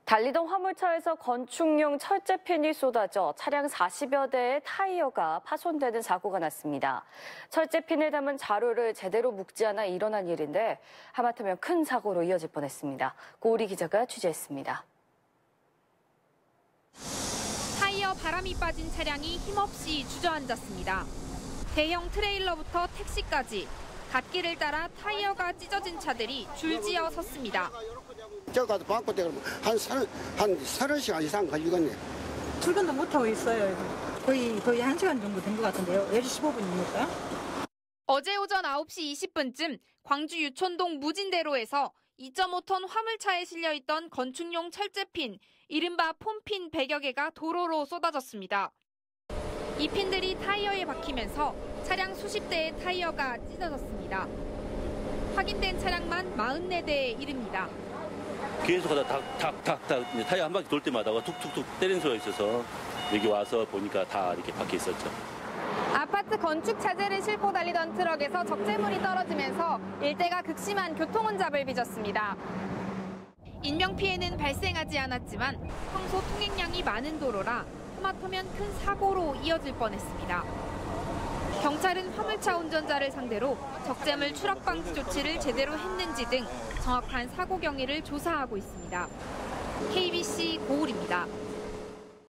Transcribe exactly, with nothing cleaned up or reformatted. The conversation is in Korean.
달리던 화물차에서 건축용 철제핀이 쏟아져 차량 사십여 대의 타이어가 파손되는 사고가 났습니다. 철제핀을 담은 자루를 제대로 묶지 않아 일어난 일인데 하마터면 큰 사고로 이어질 뻔했습니다. 고우리 기자가 취재했습니다. 타이어 바람이 빠진 차량이 힘없이 주저앉았습니다. 대형 트레일러부터 택시까지 갓길을 따라 타이어가 찢어진 차들이 줄지어 섰습니다. 저 가서 바꿔 대고 한 한 서른 시간 이상 걸리겠네. 출근도 못하고 있어요. 거의 거의 한 시간 정도 된 것 같은데요. 네 시 십오 분입니까? 어제 오전 아홉 시 이십 분쯤 광주 유촌동 무진대로에서 이 점 오 톤 화물차에 실려있던 건축용 철제핀, 이른바 폼핀 백여 개가 도로로 쏟아졌습니다. 이 핀들이 타이어에 박히면서 차량 수십 대의 타이어가 찢어졌습니다. 확인된 차량만 사십사 대에 이릅니다. 계속 하다 탁탁탁탁 타이어 한 바퀴 돌 때마다 툭툭툭 때리는 소리가 있어서 여기 와서 보니까 다 이렇게 박혀 있었죠. 아파트 건축 자재를 싣고 달리던 트럭에서 적재물이 떨어지면서 일대가 극심한 교통혼잡을 빚었습니다. 인명피해는 발생하지 않았지만 평소 통행량이 많은 도로라 하마터면 큰 사고로 이어질 뻔했습니다. 경찰은 화물차 운전자를 상대로 적재물 추락 방지 조치를 제대로 했는지 등 정확한 사고 경위를 조사하고 있습니다. 케이비씨 고울입니다.